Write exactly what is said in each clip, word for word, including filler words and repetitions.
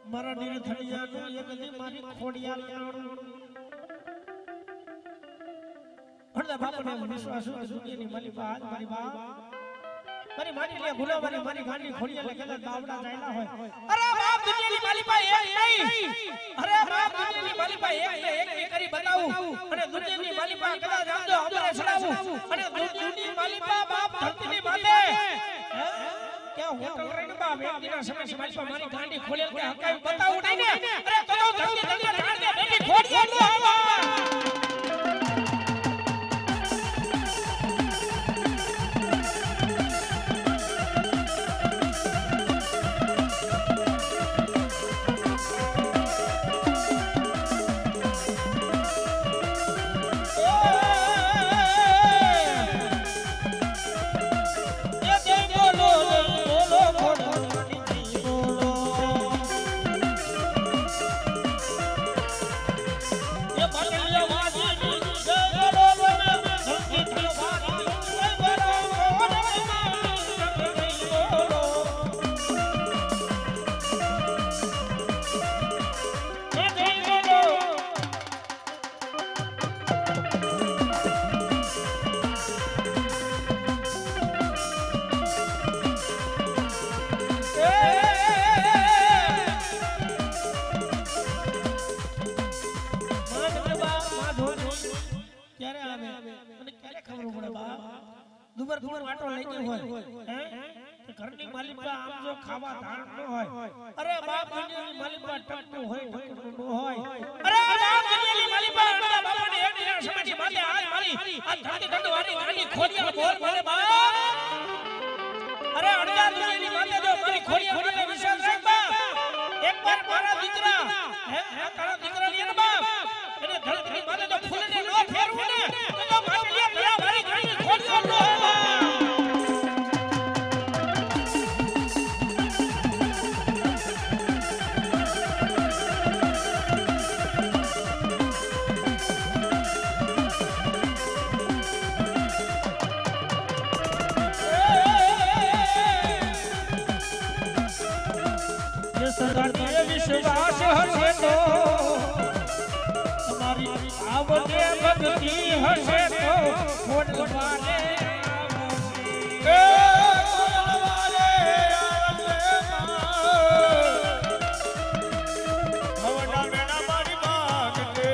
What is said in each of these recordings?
મારા નિર્ધણિયાનું એક દી મારી ખોડિયાલ હરદા બાપને વિશ્વાસ છે દુનિયાની મારી બાદ મારી બાપ મારી મારી લે ગુલાવાની મારી ગાંડી ખોડિયાલે કદા દાવડા જાયલા હોય અરે બાપ દુનિયાની માલી પા એક નહીં અરે બાપ દુનિયાની માલી પા એક એક એક કરી બતાવું અને દુનિયાની માલી પા કદા જામજો અમારે છડાવું અને દુનિયાની માલી પા બાપ ધરતીની માથે કે હોટલ રહીને બાપ એક દિના સમય મારી પા મારી ગાંડી ખોડિયાલ કે હકાઈ બતાવું નહીં ને અરે તો તો ધરતી ધરતી જાણ દે બેટી ખોડિયાલ નો આવા दुबर दुबर वाटो लेके होय हैं घरनी मालिक बा आम जो खावा धान न होय अरे बाप दुनियानी मालिक बा टकटू होय टकटू न होय अरे बाप दुनियानी मालिक बा अपना बापा ने एक दिन समझी माथे हाथ मारी आ धरती दंडवारी गांडी खोदिया बोल मारे बाप अरे अड़जा दुनियानी माथे जो मारी खोदिया बोले विशाल सिंह बा एक बार मारा दीकरा हैं तारा दीकरा लिया न बाप એને ધરતી માથે તો ફૂલને નો ફેરવું ને તો માથે ભલા મારી ગાંડી ખોડિયો નો સદાને વિશ્વાસ હશે તો તમારી આવડે ભક્તિ હશે તો ખોડવાને આવશે ખોડવાને આવશે ભવના મેના મારી માગતે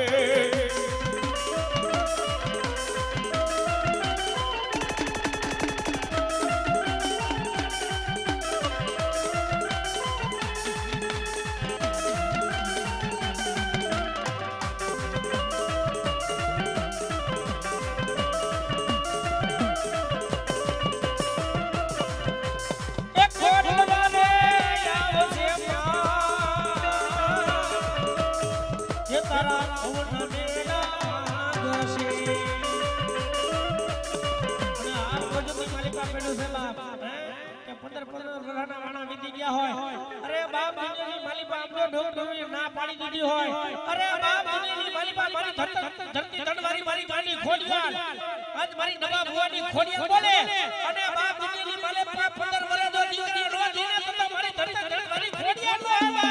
अरे बाप दुनियानी माली बाप जो ढोक ढोक ना पाड़ी दीदी होय अरे बाप दुनियानी माली बाप मारी धरती धरती मारी गांडी खोडियाल आज मारी नवा बुआनी खोडियाल बोले अरे बाप दुनियानी माले बाप पंद्रह वर्ष जो दियो दियो रो दिने तो मारी धरती धरती मारी खोडियाल नो आवा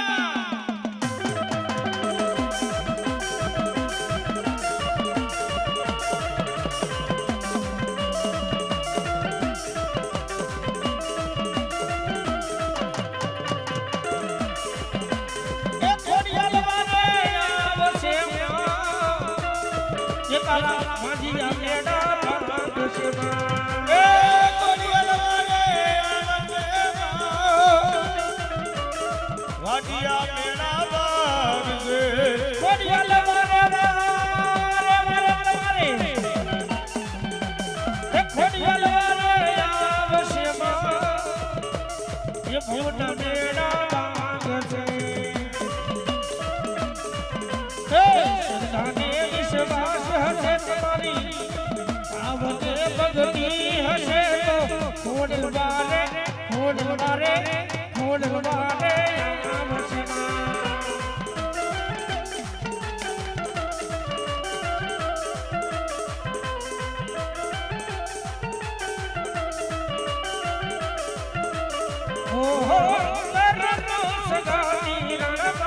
माजिया मेरा भाग से ए कोडियल वाले आनंद वाडिया मेरा भाग से कोडियल वाले रे मेरे मारे ए कोडियल वाले आवश्य ये भूटा मेरा भाग से ए सदाने विश्वास हसे तुम्हारी आवते भक्ति हसे तो खोडवारे खोडवारे खोडवारे आवसे ओ हो रनो सगानी रण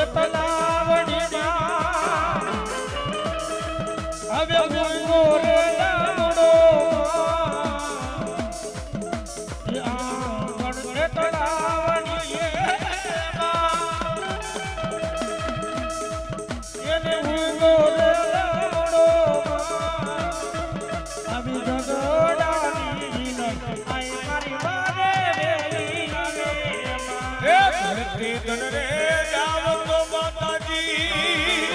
એ તલાવડીમાં હવે મૂંગો રે લાવડો આંગણ એ તલાવડીએ એને મૂંગો રે લાવડો આવી જગડાની આઈ મારી બારે વેલી હે ધરતી ધન રે જાવ તો માતાજી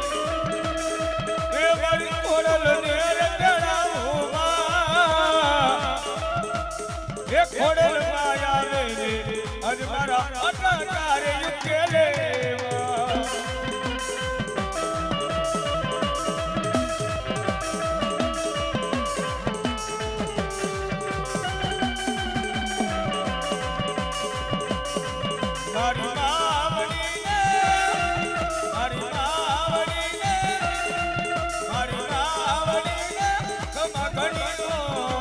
હે મારી કોડલ ને રતડાવું હે કોડલ માયા રે અજ મારા અટકારે યુકેલે મારી માવડી ને મારી માવડી ને મારી માવડી ને ખમા ઘણી નો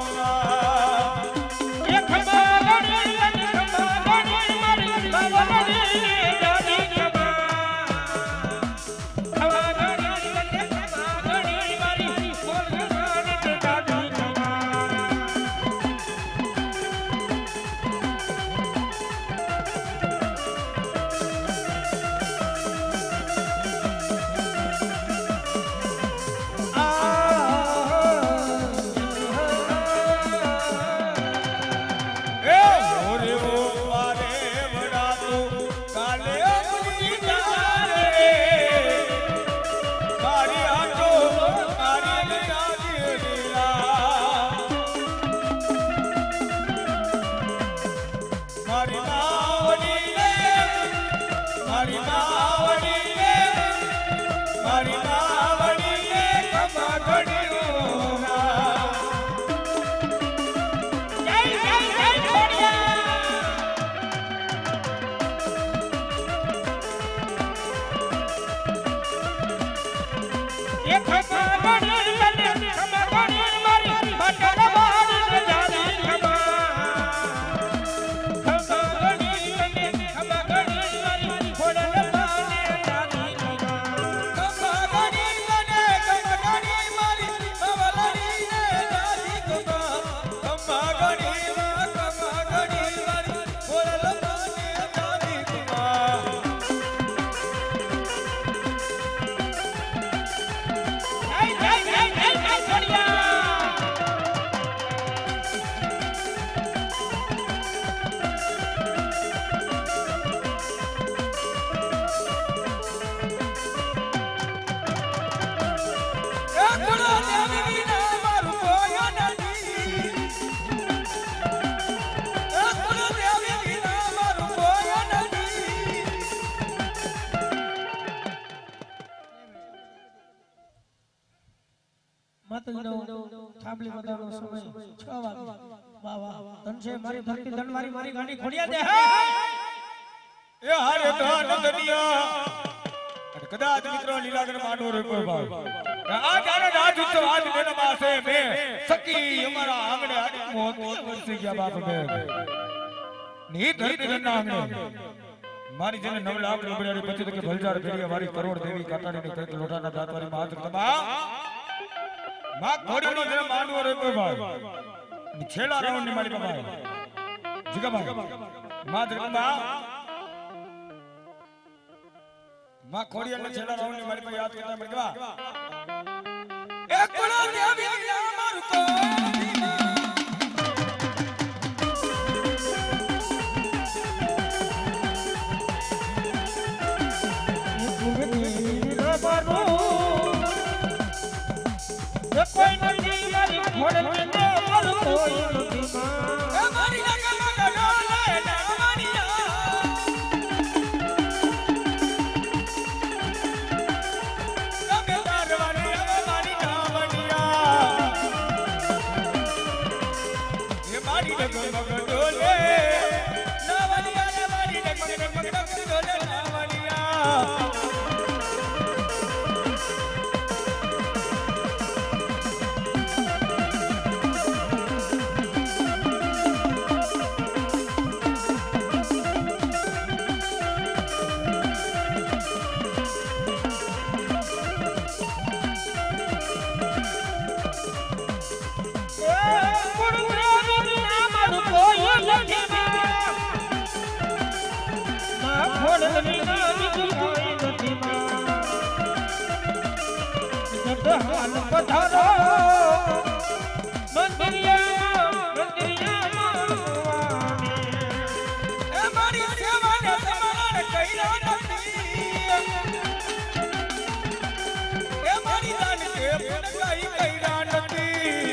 એ ખમા ઘણી ખમા ઘણી મારી બાવડી જાની ખમા ખમા ઘણી ખમા ઘણી મારી બોલ જાની જાની ખમા મારી માવડી ને મારી માવડી ને મારી માવડી ને ખમા ઘણી નો જય જય જય ખોડિયા એ ખમા ઘણી લને ખમા ઘણી મારી બટન બારી જાની ખમા ખમા ઘણી લને ખમા ઘણી મારી ખોડલ બાને જાની ખમા ખમા ઘણી મને ખમા ઘણી મારી અવલડી ને જાજી ખમા ખમા ઘણી માં ખમા ઘણી મારી બોલ બાને જાજી ખમા જય જય જય જય જય ખોડિયા એ ગુણો દેવી ના મારું કોઈ નથી એ ગુણો દેવી ના મારું કોઈ નથી માતાજીનો થાંભલી બધાનો સમય છ વાગે વાહ વાહ ધનશે મારી ભક્તિ ધનવારી મારી ગાડી ખોડિયા દે હે એ હારે ધન દનિયા અને કદાચ મિત્રો લીલાગર માંડવો રે કોઈ ભાવ આ જાણે રાજ ઉત્સવ આજ મેના માસે મે સકી અમારા આંગણે આડી મોત વરસી ગયા બાપ મે ની ધરતી ના આંગણે મારી જેને નવ લાખ રૂપિયાની પછી તો કે ભલજાર ફેરી મારી કરોડ દેવી કાટાડીની કઈક લોટાના દાતવારી માં હાથ તમા માં ઘોડીનો જે માંડવો રે કોઈ ભાવ છેલ્લા રાઉન્ડ ની મારી બાબા જીગા ભાઈ માં જગદંબા માં ખોડિયાના છેલ્લા રાઉન્ડ ની મારી પાસે યાદ કરતા મળવા એક ગુણો દેવી ના મારું કોઈ કોઈ નથી મારી ખોડલ ને મારું કોઈ નથી એ મારી નગમાં ડોલે નામણિયા તમે તારવાની હવે મારી નામણિયા એ મારી નગમાં ડોલે નામણિયા ને મારી નગમાં ડોલે નામણિયા પધારો મંદિરિયા મંદિરિયા એ મારી સેવાને તમારે કઈરા નથી એ મારી દાન કે પણ કઈ કઈરા નથી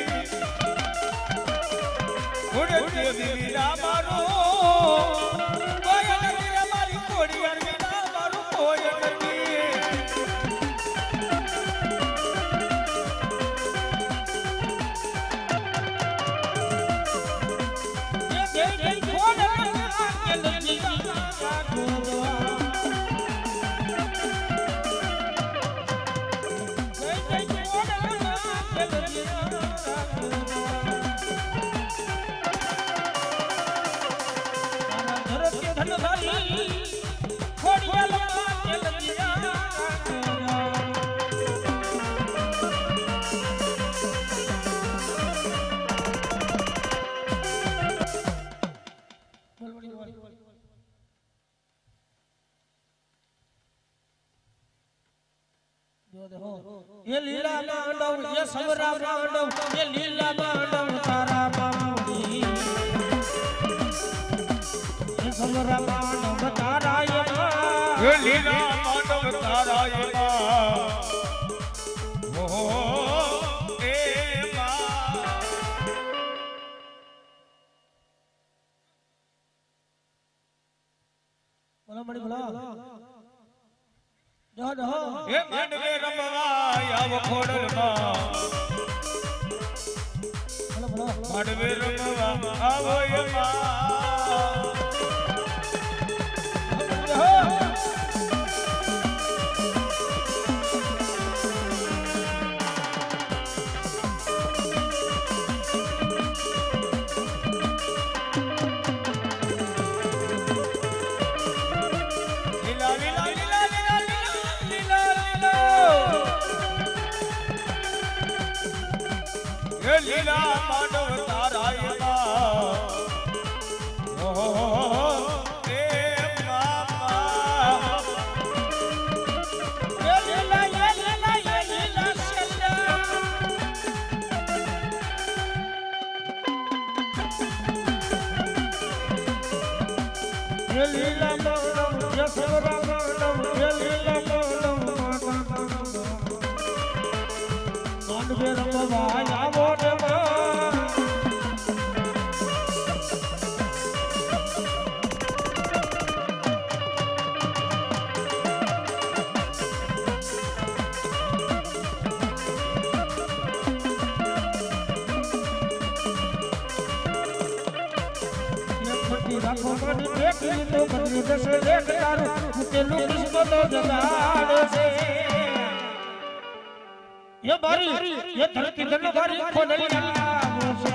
ઉડે દેવી રામારો કોઈ નથી મારી કોડિયાર વિના મારું કોઈ નથી જય જય કોડના કે લજીગા ये लीला मांडव ये सबरा मांडव ये लीला मांडव तारा मांडी ये सबरा मांडव तारा ये ये लीला मांडव तारा ये हो ए मां बोला मणि बोला जहाँ जहाँ એ માંડવે રમવા આવ ખોડલમાં बोला बोला માંડવે રમવા આવો એ માં લીલા લીલા લીલા લીલા લીલા લીલા એ લીલા માંડવ તારા એ માં ઓહો એ મામા ये लीला ये लीला ये लीला सल्ला ये लीला मांडव ये सबरा मांडव ये लीला मांडव मांडवे रमवा आवो ने मां રાખો મારી બેટી તો બદલી જશે દેખ તારું મુકેલું કિસ્મત જગાડે છે ये बारी ये धरती धन बारी खोदली नाम से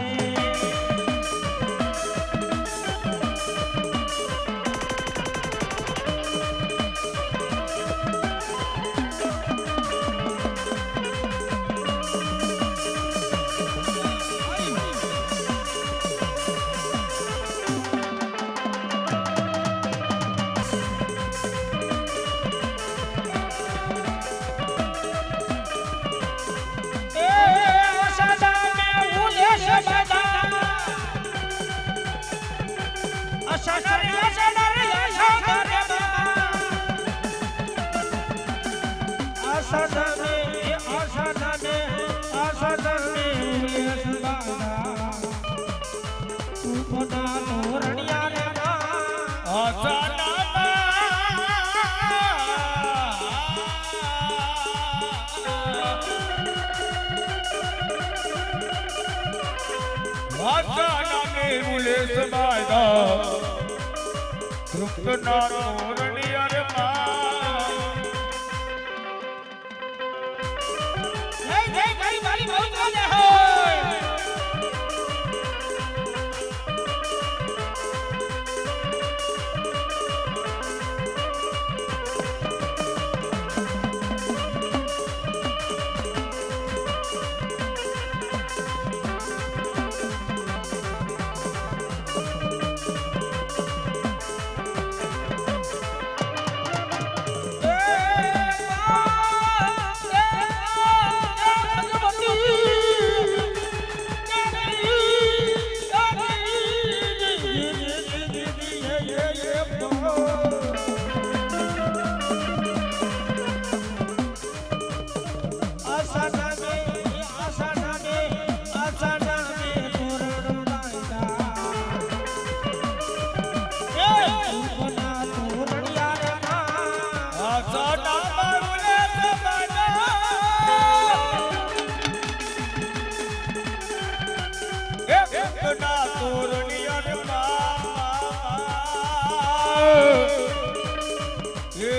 તોરણિયા રે મા એ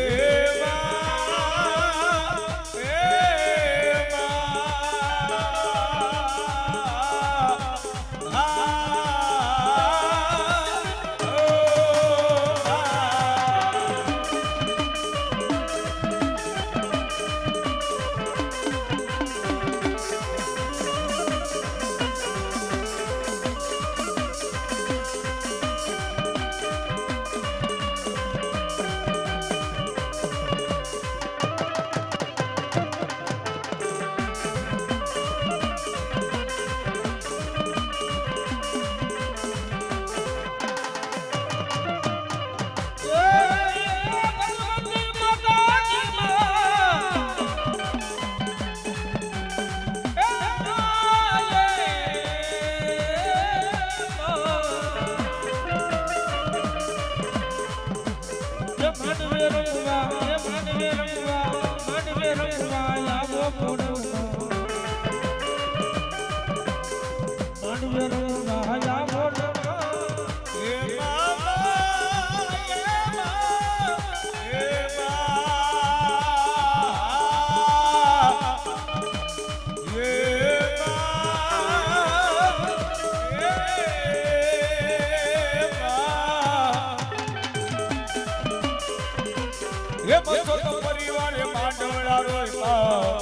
એ બસો તો પરિવાર માંડવડા રોય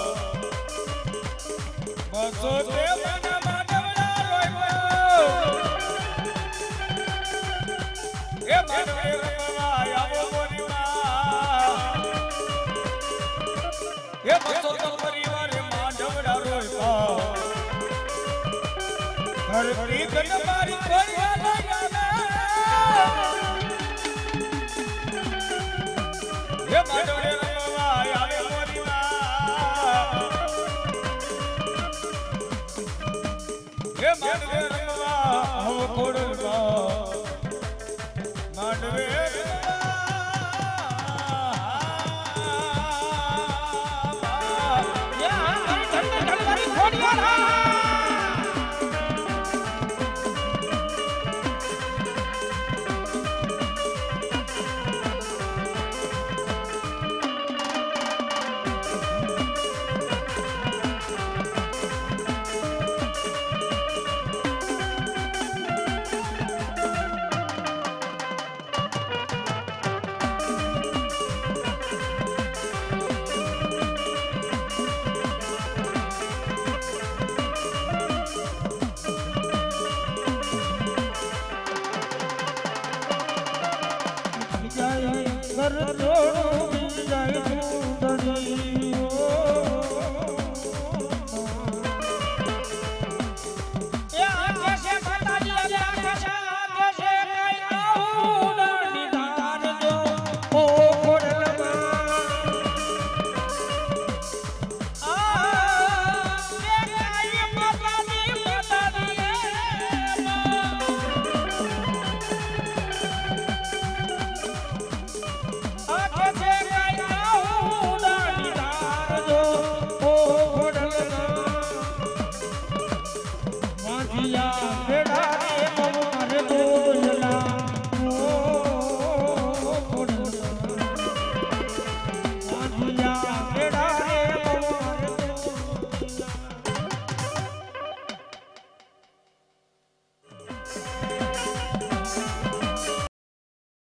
બસો તે મને માંડવડા રોય એ માંડવે રમવા આવો મોરીમાં એ બસો તો પરિવાર માંડવડા રોય ધરતી કન મારી પરિવાર એ માંડવે રમવા આવે મોરીમાં એ માંડવે રમવા હવ કોડમાં માંડવે Yeah.